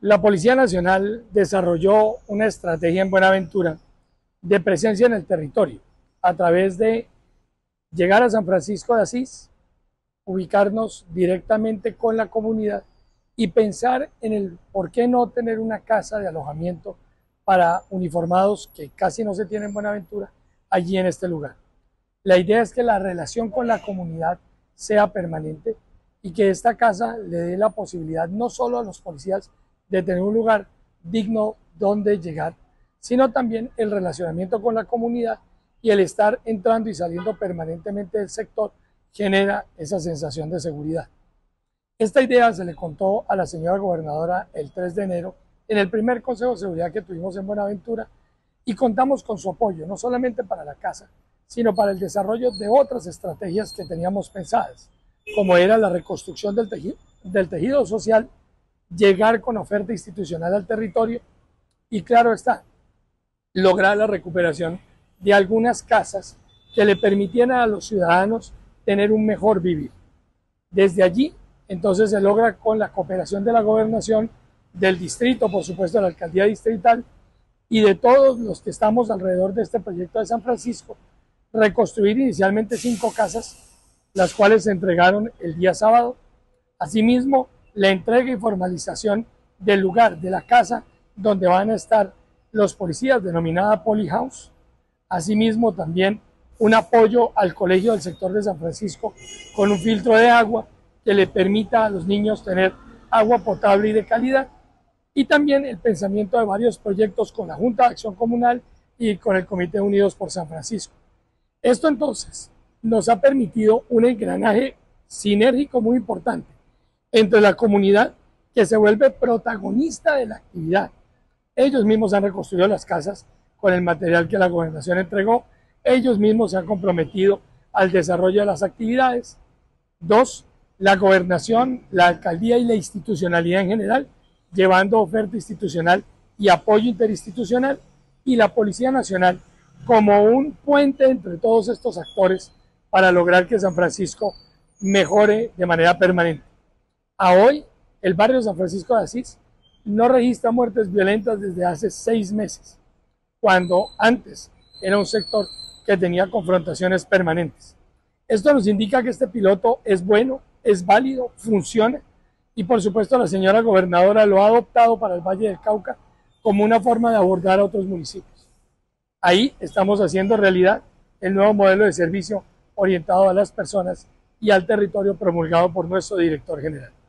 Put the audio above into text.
La Policía Nacional desarrolló una estrategia en Buenaventura de presencia en el territorio a través de llegar a San Francisco de Asís, ubicarnos directamente con la comunidad y pensar en el por qué no tener una casa de alojamiento para uniformados que casi no se tiene en Buenaventura allí en este lugar. La idea es que la relación con la comunidad sea permanente y que esta casa le dé la posibilidad no solo a los policías de tener un lugar digno donde llegar, sino también el relacionamiento con la comunidad y el estar entrando y saliendo permanentemente del sector genera esa sensación de seguridad. Esta idea se le contó a la señora gobernadora el 3 de enero en el primer Consejo de Seguridad que tuvimos en Buenaventura y contamos con su apoyo, no solamente para la casa, sino para el desarrollo de otras estrategias que teníamos pensadas, como era la reconstrucción del tejido social, llegar con oferta institucional al territorio y, claro está, lograr la recuperación de algunas casas que le permitieran a los ciudadanos tener un mejor vivir. Desde allí, entonces, se logra con la cooperación de la gobernación, del distrito, por supuesto, de la alcaldía distrital y de todos los que estamos alrededor de este proyecto de San Francisco, reconstruir inicialmente 5 casas, las cuales se entregaron el día sábado. Asimismo, la entrega y formalización del lugar de la casa donde van a estar los policías, denominada Polyhouse. Asimismo, también un apoyo al colegio del sector de San Francisco con un filtro de agua que le permita a los niños tener agua potable y de calidad. Y también el pensamiento de varios proyectos con la Junta de Acción Comunal y con el Comité Unidos por San Francisco. Esto entonces nos ha permitido un engranaje sinérgico muy importante entre la comunidad, que se vuelve protagonista de la actividad. Ellos mismos han reconstruido las casas con el material que la gobernación entregó, ellos mismos se han comprometido al desarrollo de las actividades. 2, la gobernación, la alcaldía y la institucionalidad en general, llevando oferta institucional y apoyo interinstitucional, y la Policía Nacional como un puente entre todos estos actores para lograr que San Francisco mejore de manera permanente. A hoy, el barrio San Francisco de Asís no registra muertes violentas desde hace 6 meses, cuando antes era un sector que tenía confrontaciones permanentes. Esto nos indica que este piloto es bueno, es válido, funciona, y por supuesto la señora gobernadora lo ha adoptado para el Valle del Cauca como una forma de abordar a otros municipios. Ahí estamos haciendo realidad el nuevo modelo de servicio orientado a las personas y al territorio promulgado por nuestro director general.